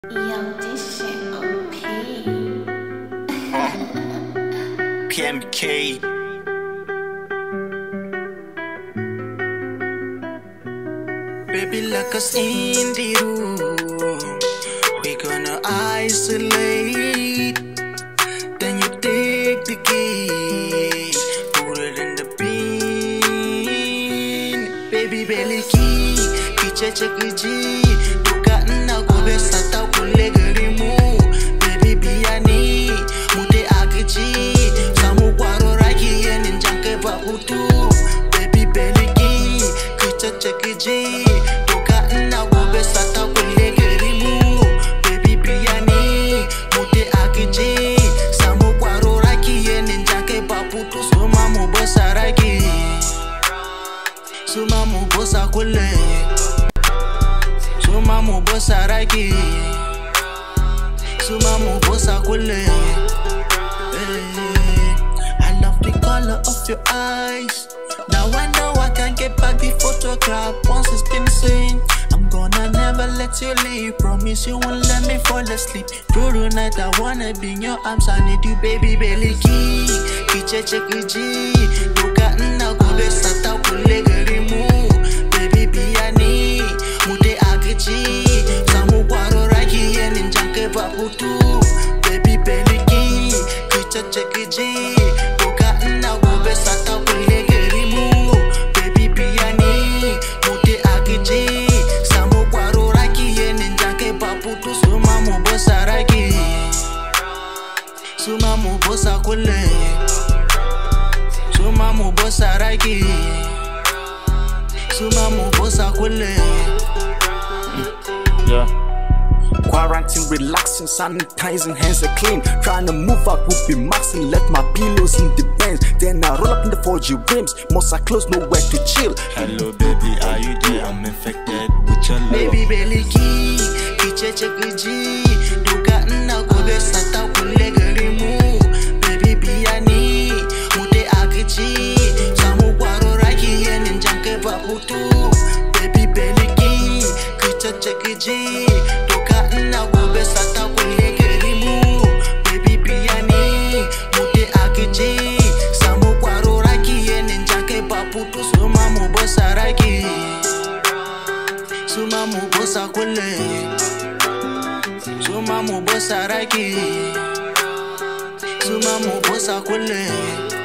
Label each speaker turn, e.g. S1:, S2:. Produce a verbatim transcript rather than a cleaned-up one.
S1: Yo, this shit O P.
S2: P M K. Baby, lock us in the room. We gonna isolate. Then you take the key, put it in the bin. Baby, belly key, kiche chekiji. Tuka na gobe sata kule garimu. Baby, biani, mute akichi. Samu kwaro raki yenin janke babutu. Baby, belly key, kiche chekiji. Tuka na gobe sata kule garimu. Baby, biani, mute akichi. Samu kwaro raki yenin janke babutu. Suma mu bosa raki, suma mu bosa kule. Suma mu bosa raki, suma mu bosa kule. I love the color of your eyes. Now I know I can't get back the photograph. Once it's been seen, I'm gonna never let you leave. Promise you won't let me fall asleep. Through the night I wanna be in your arms. I need you, baby, belly key. Kiche chekiji, tuka na gobe sata kule garimu. Baby, biani, mute akichi. Samu kwaro raki yenin janke babutu. Baby, belly key, kiche chekiji, tuka na gobe sata kule garimu. Baby, biani, mute akichi. Samu kwaro raki yenin janke babutu. Suma mu bosa raki, suma mu bosa kule. Suma mu bosa raki, suma mu bosa kule.
S3: Yeah. Quarantine, relaxing, sanitizing, hands are clean. Trying to move out, would be maxing. Left my pillows in the bench. Then I roll up in the four G rims. Most are close, nowhere to chill.
S2: Hello baby, are you there? I'm infected with your love. Baby, belly key, kiche chekiji. Tuka na gobe sata kule garimu. Baby, biani, mute akichi. Samu kwaro raki yenin janke babutu. Baby, belly key, kiche chekiji. Tuka na gobe sata kule garimu. Baby, biani, mute akichi. Samu kwaro raki yenin janke babutu. Suma mu bosa raki, suma mu bosa kule. Suma mu bosa raki, suma mu bosa kule.